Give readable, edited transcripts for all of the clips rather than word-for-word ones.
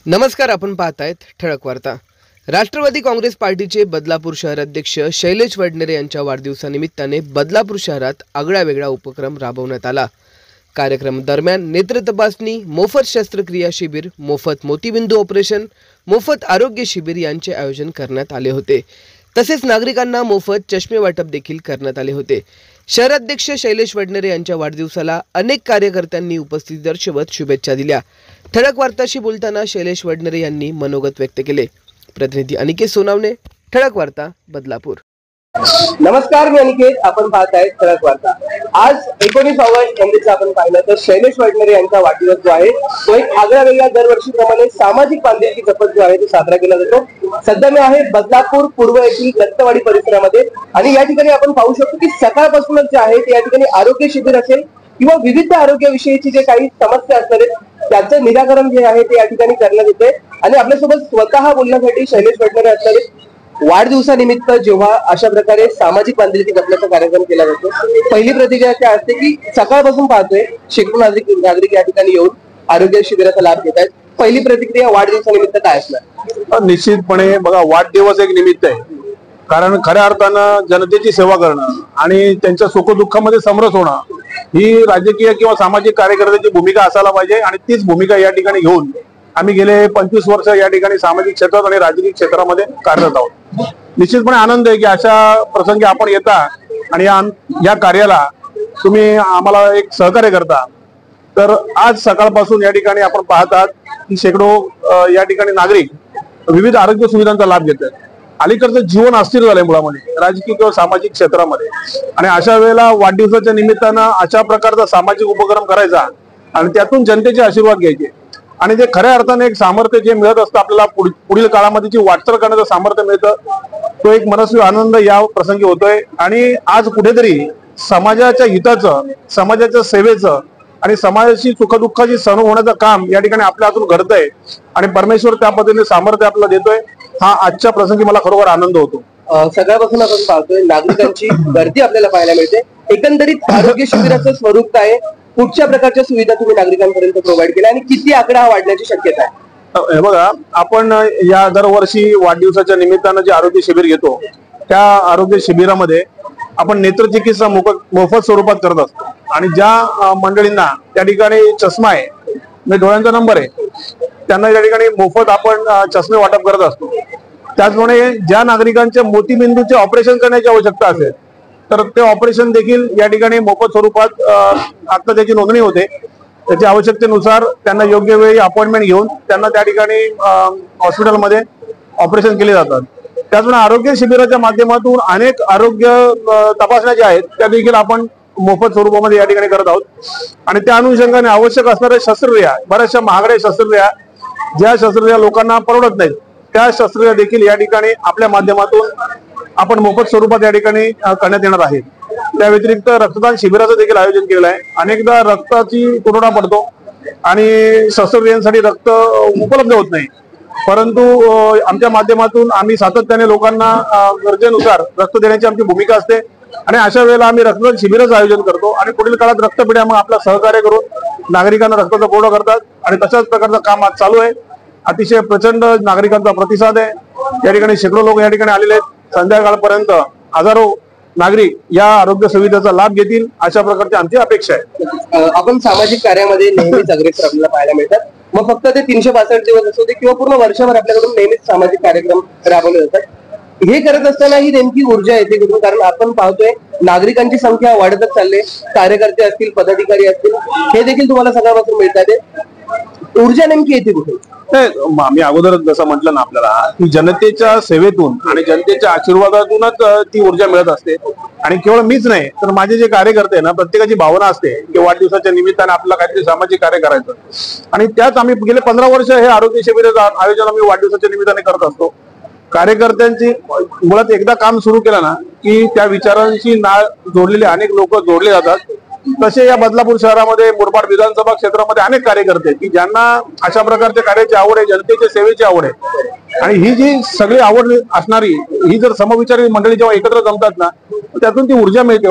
नमस्कार, आपण पाहतायत ठळक वार्ता। राष्ट्रवादी काँग्रेस पार्टीचे बदलापूर शहर अध्यक्ष शैलेश वडनेरे यांच्या वाढदिवसानिमित्ताने बदलापूर शहरात आगळावेगळा उपक्रम राबवण्यात आला। कार्यक्रम दरम्यान नेत्र तपासणी, मोफत शस्त्रक्रिया शिबिर, मोफत मोतीबिंदू ऑपरेशन, मोफत आरोग्य शिबिर यांचे आयोजन करण्यात आले होते। तसेच नागरिकांना मोफत चष्मे वाटप देखील करण्यात आले होते। शहराध्यक्ष शैलेश वडनेरे यांच्या वाढदिवसाला अनेक कार्यकर्त्यांनी उपस्थिती दर्शवत शुभेच्छा दिल्या। ठळक वार्ताशी बोलताना शैलेश वडनेरे यांनी मनोगत व्यक्त केले। प्रतिनिधी अनिकेत सोनावणे, ठळक वार्ता, बदलापूर। नमस्कार, मी अनिकेत, आपण पाहताय ठळक वार्ता। आज 19 ऑगस्ट म्हणजे आपण पाहिलं तर शैलेश वडनेरे यांचा वाढदिवस जो आहे तो एक आगळावेगळा दरवर्षीप्रमाणे सामाजिक बांधिलकी जपत जो आहे तो साजरा केला जातो। सध्या मी आहे बदलापूर पूर्व येथील दत्तवाडी परिसरामध्ये आणि या ठिकाणी आपण पाहू शकतो की सकाळपासूनच जे आहे ते या ठिकाणी आरोग्य शिबिर असेल किंवा विविध आरोग्याविषयीची जे काही समस्या असणार आहेत त्याचं निराकरण जे आहे ते या ठिकाणी करण्यात येते। आणि आपल्यासोबत स्वतः बोलण्यासाठी शैलेश वडनेरे असणार आहेत। वाढदिवसानिमित्त जेव्हा अशा प्रकारे सामाजिक बांधिलकी जपण्याचा कार्यक्रम केला जातो, पहिली प्रतिक्रिया काय असते की सकाळपासून पाहतोय शेकडो नागरिक या ठिकाणी येऊन आरोग्य शिबिराचा लाभ घेत आहेत। पहिली प्रतिक्रिया वाढदिवसानिमित्त काय असणार? निश्चितपणे बघा, वाढदिवस एक निमित्त आहे, कारण खऱ्या अर्थानं जनतेची सेवा करणं आणि त्यांच्या सुखदुःखामध्ये समरस होणं ही राजकीय किंवा सामाजिक कार्यकर्त्याची भूमिका असायला पाहिजे। आणि तीच भूमिका या ठिकाणी घेऊन आम्ही गेले 25 वर्ष या ठिकाणी सामाजिक क्षेत्रात आणि राजकीय क्षेत्रामध्ये कार्यरत आहोत। निश्चितपणे आनंद आहे की अशा प्रसंगी आपण येता आणि या कार्याला तुम्ही आम्हाला एक सहकार्य करता। तर आज सकाळपासून या ठिकाणी आपण पाहतात की शेकडो या ठिकाणी नागरिक विविध आरोग्य सुविधांचा लाभ घेतात। अलीकडचं जीवन अस्थिर झालंय मुळामध्ये राजकीय किंवा सामाजिक क्षेत्रामध्ये, आणि अशा वेळेला वाढदिवसाच्या निमित्तानं अशा प्रकारचा सामाजिक उपक्रम करायचा आणि त्यातून जनतेचे आशीर्वाद घ्यायचे आणि ते खऱ्या अर्थाने एक सामर्थ्य जे मिळत असतं आपल्याला पुढील काळामध्ये जी वाटचाल करण्याचं सामर्थ्य मिळतं, तो एक मनस्वी आनंद या प्रसंगी होतोय। आणि आज कुठेतरी समाजाच्या हिताचं, समाजाच्या सेवेचं आणि समाजाची सुखदुःखाची सण होण्याचं काम या ठिकाणी आपल्या हातून घडतंय आणि परमेश्वर त्या पद्धतीने सामर्थ्य आपल्याला देतोय। हा आजच्या प्रसंगी मला खरोखर आनंद होतो। सगळ्यापासून आपण पाहतोय नागरिकांची गर्दी आपल्याला पाहायला मिळते। एकंदरीत आरोग्य शिबिराचं स्वरूप काय, कुठच्या प्रकारच्या सुविधा तुम्ही नागरिकांपर्यंत प्रोव्हाइड केल्या आणि किती आकडा वाढण्याची शक्यता आहे? हे बघा, आपण या दरवर्षी वाढदिवसाच्या निमित्तानं जे आरोग्य शिबिर घेतो त्या आरोग्य शिबिरामध्ये आपण नेत्रचिकित्सा मोफत स्वरूपात करत असतो। आणि ज्या मंडळींना त्या ठिकाणी चष्मा आहे, म्हणजे डोळ्यांचा नंबर आहे, त्यांना या ठिकाणी मोफत आपण चष्मे वाटप करत असतो। त्याचप्रमाणे ज्या नागरिकांच्या मोतीबिंदूचे ऑपरेशन करण्याची आवश्यकता असेल तर ते ऑपरेशन देखील या ठिकाणी मोफत स्वरूपात आता त्याची नोंदणी होते। त्याच्या आवश्यकतेनुसार त्यांना योग्य वेळी अपॉइंटमेंट घेऊन त्यांना त्या ठिकाणी हॉस्पिटलमध्ये ऑपरेशन केले जातात। त्याचप्रमाणे आरोग्य शिबिराच्या माध्यमातून अनेक आरोग्य तपासण्या ज्या आहेत त्या देखील आपण मोफत स्वरूपामध्ये या ठिकाणी करत आहोत। आणि त्या अनुषंगाने आवश्यक असणाऱ्या शस्त्रक्रिया, बऱ्याचशा महागड्या शस्त्रक्रिया, ज्या शस्त्रक्रिया लोकांना परवडत नाहीत त्या शस्त्रक्रिया देखील या ठिकाणी आपल्या माध्यमातून आपण मोफत स्वरूपात या ठिकाणी करण्यात येणार आहे। त्या व्यतिरिक्त रक्तदान शिबिराचं देखील आयोजन केलं आहे। अनेकदा रक्ताची तुटवडा पडतो आणि शस्त्रक्रियांसाठी रक्त उपलब्ध होत नाही, परंतु आमच्या माध्यमातून आम्ही सातत्याने लोकांना गरजेनुसार रक्त देण्याची आमची भूमिका असते। आणि अशा वेळेला आम्ही रक्तदान शिबिराचं आयोजन करतो आणि पुढील काळात रक्तपेढ्या मग आपला सहकार्य करून नागरिकांना रक्ताचा पुरवठा करतात आणि तशाच प्रकारचं काम आज चालू आहे। अतिशय प्रचंड नागरिकांचा प्रतिसाद आहे। या ठिकाणी शेकडो लोक या ठिकाणी आलेले आहेत। संध्याकाळपर्यंत हजारो नागरिक या आरोग्य सुविधेचा लाभ घेतील अशा प्रकारची आमची अपेक्षा आहे। आपण सामाजिक कार्यामध्ये नेहमीच अग्रेसर आपल्याला पाहायला मिळतात, मग फक्त ते 362 दिवस असू दे किंवा पूर्ण वर्षभर आपल्याकडून नेहमीच सामाजिक कार्यक्रम राबवले जातात। हे करत असताना ही नेमकी ऊर्जा येते कुठून? कारण आपण पाहतोय नागरिकांची संख्या वाढतच चालली, कार्यकर्ते असतील, पदाधिकारी असतील, हे देखील तुम्हाला सगळ्यापासून मिळतात। ऊर्जा नेमकी येते कुठून? मी अगोदरच जसं म्हटलं ना आपल्याला की जनतेच्या सेवेतून आणि जनतेच्या आशीर्वादातूनच ती ऊर्जा मिळत असते। आणि केवळ मीच नाही तर माझे जे कार्यकर्ते ना, प्रत्येकाची भावना असते की वाढदिवसाच्या निमित्ताने आपल्याला काहीतरी सामाजिक कार्य करायचं, आणि त्याच आम्ही गेले 15 वर्ष हे आरोग्य शिबिराचं आयोजन आम्ही वाढदिवसाच्या निमित्ताने करत असतो। कार्यकर्त्यांची मुळात एकदा काम सुरू केलं ना की त्या विचारांशी नाळ जोडलेले अनेक लोक जोडले जातात। तसे या बदलापूर शहरामध्ये मुरबाड विधानसभा क्षेत्रामध्ये अनेक कार्यकर्ते की ज्यांना अशा प्रकारच्या कार्याची आवड आहे, जनतेच्या सेवेची आवड आहे। आणि ही जी सगळी आवड असणारी ही जर समविचारी मंडळी जेव्हा एकत्र जमतात ना त्यातून ती ऊर्जा मिळते हो।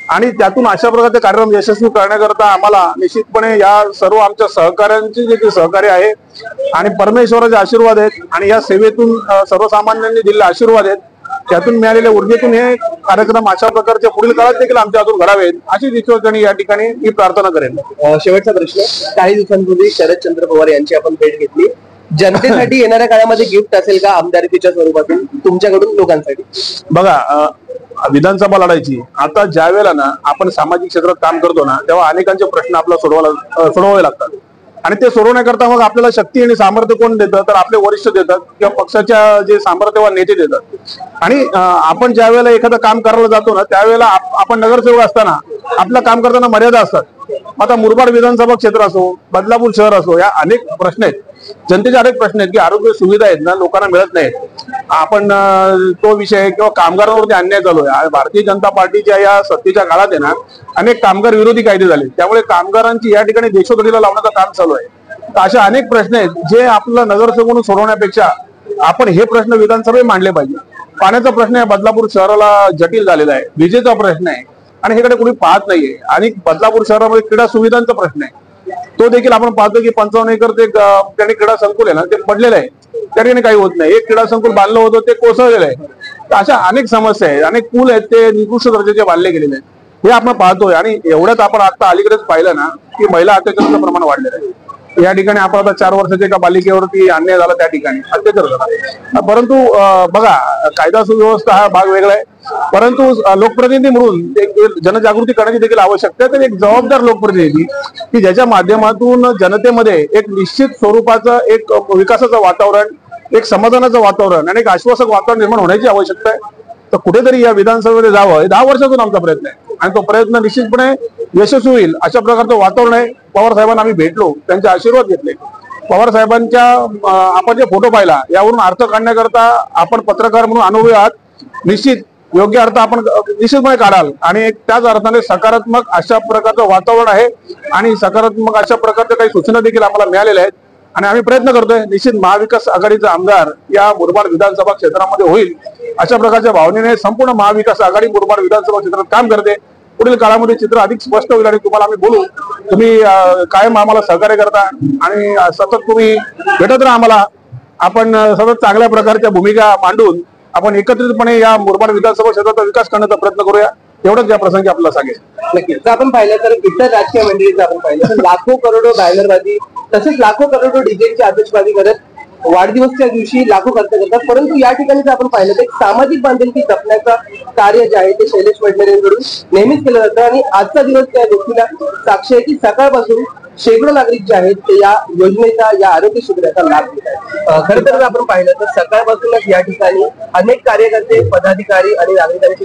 आणि त्यातून अशा प्रकारचे कार्यक्रम यशस्वी करण्याकरता आम्हाला निश्चितपणे या सर्व आमच्या सहकाऱ्यांचे जे सहकार्य आहे आणि परमेश्वराचे आशीर्वाद आहेत आणि या सेवेतून सर्वसामान्यांनी दिलेले आशीर्वाद आहेत, त्यातून मिळालेल्या ऊर्जेतून हे कार्यक्रम अशा प्रकारचे पुढील काळात देखील आमच्या हातून घडावेत अशी विश्वासाने या ठिकाणी मी प्रार्थना करेन. शेवटचा प्रश्न, काही दिवसांपूर्वी शरदचंद्र पवार यांची आपण भेट घेतली. जनतेसाठी येणाऱ्या काळामध्ये गिफ्ट असेल का आमदारकीच्या स्वरूपातून तुमच्याकडून लोकांसाठी? बघा, विधानसभा लढायची आता ज्या वेळेला ना आपण सामाजिक क्षेत्रात काम करतो ना, तेव्हा अनेकांचे प्रश्न आपल्याला सोडवावे लागतात आणि ते सोडवण्याकरता मग आपल्याला शक्ती आणि सामर्थ्य कोण देतं, तर आपले वरिष्ठ देतात किंवा पक्षाच्या जे सामर्थ्यवान नेते देतात. आणि आपण ज्या वेळेला एखादं काम करायला जातो ना, त्यावेळेला आपण नगरसेवक असताना आपलं काम करताना मर्यादा असतात. आता मुरबाड विधानसभा क्षेत्र असो, बदलापूर शहर असो, या अनेक प्रश्न आहेत, जनतेचे अनेक प्रश्न आहेत की आरोग्य सुविधा आहेत ना लोकांना मिळत नाहीत. आपण तो विषय किंवा कामगारांवरती अन्याय चालू आहे. भारतीय जनता पार्टीच्या या सत्तेच्या काळात आहे ना अनेक कामगार विरोधी कायदे झाले, त्यामुळे कामगारांची या ठिकाणी देशोधडीला लावण्याचं काम चालू आहे. तर अशा अनेक प्रश्न आहेत जे आपलं नगरसेवक म्हणून सोडवण्यापेक्षा आपण हे प्रश्न विधानसभेत मांडले पाहिजे. पाण्याचा प्रश्न आहे, बदलापूर शहराला जटिल झालेला आहे. विजेचा प्रश्न आहे आणि हेकडे कोणी पाहत नाहीये. आणि बदलापूर शहरामध्ये क्रीडा सुविधांचा प्रश्न आहे, तो देखील आपण पाहतो की 55 एकर ते त्यांनी क्रीडा संकुल आहे ना ते पडलेलं आहे, त्या ठिकाणी काही होत नाही. एक क्रीडा संकुल बांधलं होतं ते कोसळलेलं आहे. तर अशा अनेक समस्या आहेत, अनेक पूल आहेत ते निकृष्ट दर्जाचे बांधले गेलेले आहेत, हे आपण पाहतोय. आणि एवढ्यात आपण आता अलीकडेच पाहिलं ना की महिला अत्याचाराचं प्रमाण वाढलेलं आहे. या ठिकाणी आपण आता 4 वर्षाच्या एका बालिकेवरती अन्याय झाला, त्या ठिकाणी अत्याचार झाला. परंतु बघा, कायदा सुव्यवस्था हा भाग वेगळा आहे, परंतु लोकप्रतिनिधी म्हणून एक जनजागृती करण्याची देखील आवश्यकता आहे. तर एक जबाबदार लोकप्रतिनिधी की ज्याच्या माध्यमातून जनतेमध्ये एक निश्चित स्वरूपाचं एक विकासाचं वातावरण, एक समाधानाचं वातावरण आणि एक आश्वासक वातावरण निर्माण होण्याची आवश्यकता आहे. तर कुठेतरी या विधानसभेमध्ये जावं, हे 10 वर्षातून आमचा प्रयत्न आहे आणि तो प्रयत्न निश्चितपणे यशस्वी होईल अशा प्रकारचं वातावरण आहे. पवार साहेबांना आम्ही भेटलो, त्यांचे आशीर्वाद घेतले. पवार साहेबांच्या आपण जे फोटो पाहिला यावरून अर्थ काढण्याकरता आपण पत्रकार म्हणून अनुभवी आहात. निश्चित योग्य अर्थ आपण निश्चितपणे काढाल आणि त्याच अर्थाने सकारात्मक अशा प्रकारचं वातावरण आहे आणि सकारात्मक अशा प्रकारच्या काही सूचना देखील आम्हाला मिळालेल्या आहेत आणि आम्ही प्रयत्न करतोय. निश्चित महाविकास आघाडीचा आमदार या मुरबाड विधानसभा क्षेत्रामध्ये होईल अशा प्रकारच्या भावनेने संपूर्ण महाविकास आघाडी मुरबाड विधानसभा क्षेत्रात काम करते. पुढील काळामध्ये चित्र अधिक स्पष्ट होईल आणि तुम्हाला आम्ही बोलू. तुम्ही कायम आम्हाला सहकार्य करता आणि सतत तुम्ही भेटत राहा आम्हाला. आपण सतत चांगल्या प्रकारच्या भूमिका मांडून आपण एकत्रितपणे या मुरबाड विधानसभा क्षेत्राचा विकास करण्याचा प्रयत्न करूया, एवढंच या प्रसंगी आपल्याला सांगेल. नक्कीच. जर आपण पाहिलं तर इतर राजकीय मंडळीचं आपण पाहिलं तर लाखो करोडो बॅनरबाजी तसेच लाखो करोडो डीजेची आतिषबाजी करत वाढदिवसच्या दिवशी लाखो खर्च करतात, परंतु या ठिकाणी जर आपण पाहिलं तर एक सामाजिक बांधिलकी जपण्याचं कार्य जे आहे ते शैलेश वडनेरे यांकडून नेहमीच केलं जातं आणि आजचा दिवस त्या गोष्टीला साक्षी आहे की सकाळपासून शेकडो नागरिक जे आहेत ते या योजनेचा, या आरोग्य शिबिराचा लाभ घेत आहेत. खरं तर जर आपण पाहिलं तर सकाळपासूनच या ठिकाणी अनेक कार्यकर्ते, पदाधिकारी आणि नागरिकांची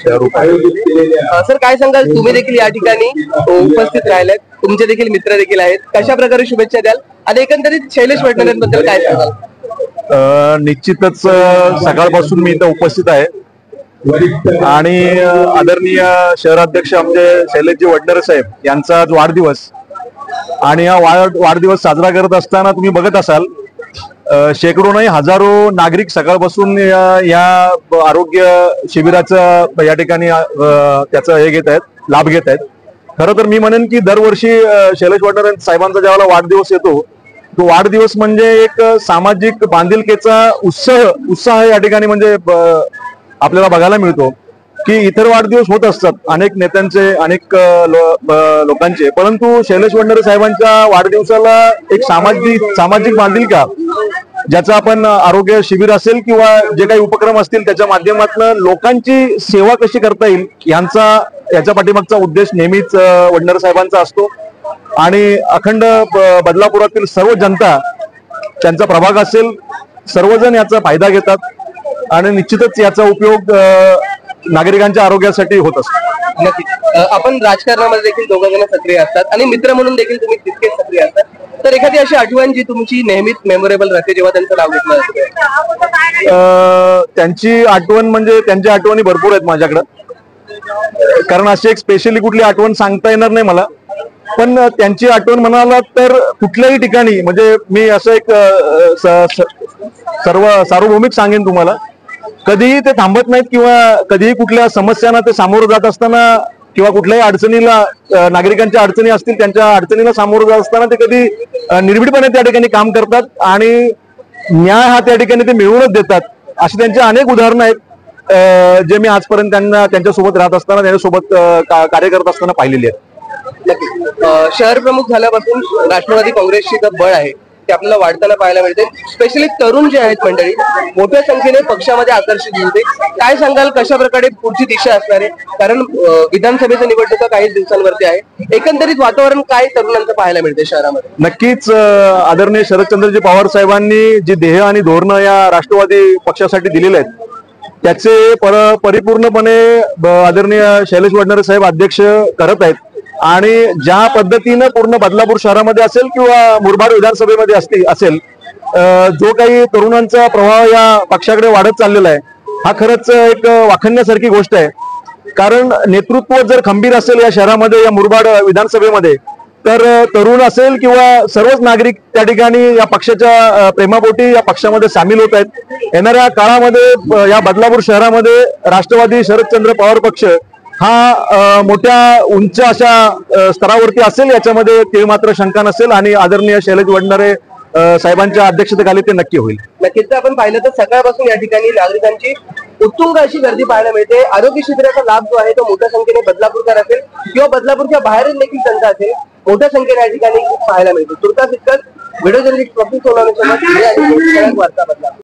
सर काय सांगाल, तुम्ही देखील या ठिकाणी उपस्थित राहिलात, तुमचे देखील मित्र देखील आहेत, कशा प्रकारे शुभेच्छा द्याल आणि एकंदरीत शैलेश वडनेरेंबद्दल काय सांगाल? निश्चितच सकाळपासून मी इथं उपस्थित आहे आणि आदरणीय शहराध्यक्ष आमचे शैलेशजी वडनेरे साहेब यांचा आज वाढदिवस आणि हा वाढदिवस साजरा करत असताना तुम्ही बघत असाल शेकडो नाही हजारो नागरिक सकाळपासून या आरोग्य शिबिराचं या ठिकाणी त्याचा हे घेत आहेत, लाभ घेत आहेत. खरं तर मी म्हणेन की दरवर्षी शैलेश वडनेरे साहेबांचा ज्यावेळेला वाढदिवस येतो तो वाढदिवस म्हणजे एक सामाजिक बांधिलकीचा उत्साह या ठिकाणी म्हणजे आपल्याला बघायला मिळतो की इतर वाढदिवस होत असतात अनेक नेत्यांचे, अनेक लोकांचे, परंतु शैलेश वडनेरे साहेबांच्या वाढदिवसाला एक सामाजिक बांधिलका ज्याचा आपण आरोग्य शिबिर असेल किंवा जे काही उपक्रम असतील त्याच्या माध्यमातून लोकांची सेवा कशी करता येईल याच्या पाठीमागचा उद्देश नेहमीच वडनेरे साहेबांचा असतो आणि अखंड बदलापुरातील सर्व जनता, त्यांचा प्रभाग असेल, सर्वजण याचा फायदा घेतात आणि निश्चितच याचा उपयोग नागरिकांच्या आरोग्यासाठी होत असतो. नक्की. आपण राजकारणामध्ये देखील दोघं जण सक्रिय असतात आणि मित्र म्हणून देखील तुम्ही तितकेच सक्रिय असतात, तर एखादी अशी आठवण जी तुमची नेहमीच मेमोरेबल राहते जेव्हा त्यांचं नाव घेतलं जातं? त्यांची आठवण म्हणजे त्यांच्या आठवणी भरपूर आहेत माझ्याकडं, कारण अशी एक स्पेशली कुठली आठवण सांगता येणार नाही मला, पण त्यांची आठवण म्हणाला तर कुठल्याही ठिकाणी म्हणजे मी असं एक सार्वभौमिक सांगेन तुम्हाला, कधीही ते थांबत नाहीत किंवा कधीही कुठल्या समस्यांना ते सामोरं जात असताना किंवा कुठल्याही अडचणीला नागरिकांच्या अडचणी असतील त्यांच्या अडचणीला सामोरं जात असताना ते कधी निर्भीडपणे त्या ठिकाणी काम करतात आणि न्याय हा त्या ठिकाणी ते मिळवूनच देतात. अशी त्यांची अनेक उदाहरणं आहेत जे मी आजपर्यंत त्यांच्यासोबत राहत असताना त्यांच्यासोबत कार्य करत असताना पाहिलेली आहेत. नक्की शहर प्रमुख झाल्यापासून राष्ट्रवादी काँग्रेसची जे बळ आहे ते आपल्याला वाढताना पाहायला मिळते. स्पेशली तरुण जे आहेत मंडळी मोठ्या संख्येने पक्षामध्ये आकर्षित होते. काय सांगाल कशा प्रकारे पुढची दिशा असणार आहे? कारण विधानसभेच्या निवडणुका काही दिवसांवरती आहे. एकंदरीत वातावरण काय तरुणांचं पाहायला मिळते शहरामध्ये? नक्कीच आदरणीय शरदचंद्रजी पवार साहेबांनी जी ध्येय आणि धोरणं या राष्ट्रवादी पक्षासाठी दिलेले आहेत त्याचे परिपूर्णपणे आदरणीय शैलेश वडनेरे साहेब अध्यक्ष करत आहेत. आणि ज्या पद्धतीनं पूर्ण बदलापूर शहरामध्ये असेल किंवा मुरबाड विधानसभेमध्ये असेल जो काही तरुणांचा प्रवाह या पक्षाकडे वाढत चाललेला आहे हा खरंच एक वाखण्यासारखी गोष्ट आहे. कारण नेतृत्व जर खंबीर असेल या शहरामध्ये या मुरबाड विधानसभेमध्ये तर तरुण असेल किंवा सर्वच नागरिक त्या ठिकाणी या पक्षाच्या प्रेमापोटी या पक्षामध्ये सामील होत आहेत. येणाऱ्या काळामध्ये या बदलापूर शहरामध्ये राष्ट्रवादी शरदचंद्र पवार पक्ष हा मोठ्या उंच अशा स्तरावरती असेल याच्यामध्ये ते मात्र शंका नसेल आणि आदरणीय शैलेश वडनेरे साहेबांच्या अध्यक्षतेखाली ते नक्की होईल. नक्कीच आपण पाहिलं तर सकाळपासून या ठिकाणी नागरिकांची उत्तुंग अशी गर्दी पाहायला मिळते. आरोग्य शिबिराचा लाभ जो आहे तो मोठ्या संख्येने बदलापूरकर असेल किंवा बदलापूरच्या बाहेरील देखील जनता असेल मोठ्या संख्येने या ठिकाणी पाहायला मिळते. तुर्तास इतकंच व्हिडिओ जर्नलिस्ट प्रफुल्ल सोनवणे सोबत वार्ता बदलापूर.